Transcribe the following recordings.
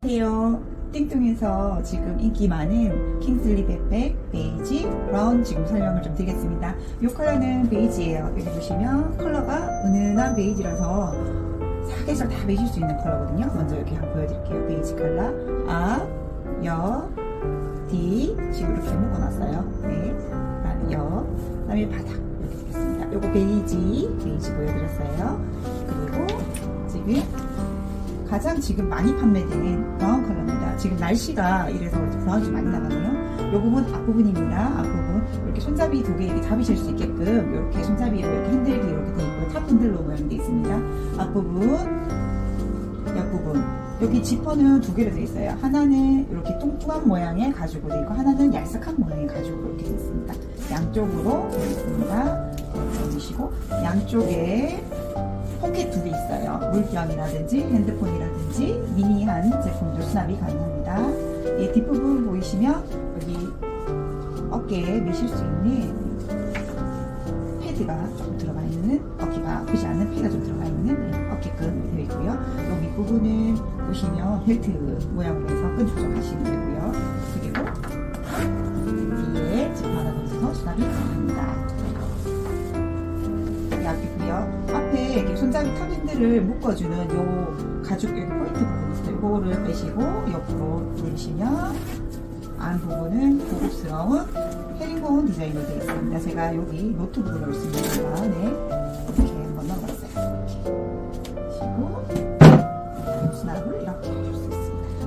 안녕하세요. 띵뚱에서 지금 인기 많은 킹슬립 백백 베이지 브라운 지금 설명을 좀 드리겠습니다. 이 컬러는 베이지예요. 여기 보시면 컬러가 은은한 베이지라서 사계절 다 매실 수 있는 컬러거든요. 먼저 여기 한번 보여드릴게요. 베이지 컬러 앞, 옆, 뒤 지금 이렇게 묶어놨어요. 네, 그다음에 옆, 그다음에 바닥 이렇게 되겠습니다. 요거 베이지 보여드렸어요. 그리고 지금 가장 지금 많이 판매된 브라운 컬러입니다. 지금 날씨가 이래서 브라운이 좀 많이 나가네요. 이 부분 앞부분입니다. 앞부분 이렇게 손잡이 두 개 이렇게 잡으실 수 있게끔 이렇게 손잡이로 이렇게 핸들이 이렇게 되어 있고요. 탑 핸들로 모양되어 있습니다. 앞부분, 옆부분. 여기 지퍼는 두 개로 되어 있어요. 하나는 이렇게 뚱뚱한 모양의 가죽으로 되어 있고 하나는 얄싹한 모양의 가죽으로 이렇게 되어 있습니다. 양쪽으로 되어 있습니다. 이렇게 보시고 양쪽에 포켓 두 개 있어요. 물병이라든지 핸드폰이라든지 미니한 제품도 수납이 가능합니다. 이 뒷부분 보이시면 여기 어깨에 매실 수 있는 패드가 조금 들어가 있는, 어깨가 아프지 않은 패드가 좀 들어가 있는 어깨끈 되어 있고요. 이 밑부분은 보시면 벨트 모양으로 해서 끈 조정하시면 되고요. 그리고 뒤에 지금 하나 넣어서 수납이 가능합니다. 앞이고요. 앞에 이렇게 손잡이 탑 핸들을 묶어주는 요 가죽 여기 포인트 부분 있어요. 이거를 빼시고 옆으로 돌리시면 안 부분은 고급스러운 헤링본 디자인으로 되어 있습니다. 제가 여기 노트북을 넣을 수 있습니다. 네, 이렇게 한번 넣어봤어요. 그리고 수납을 이렇게 하실 수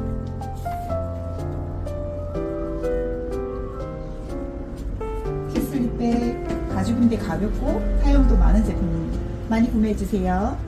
있습니다. 킹슬립백 가죽인데 가볍고 사용도 많은 제품 많이 구매해주세요.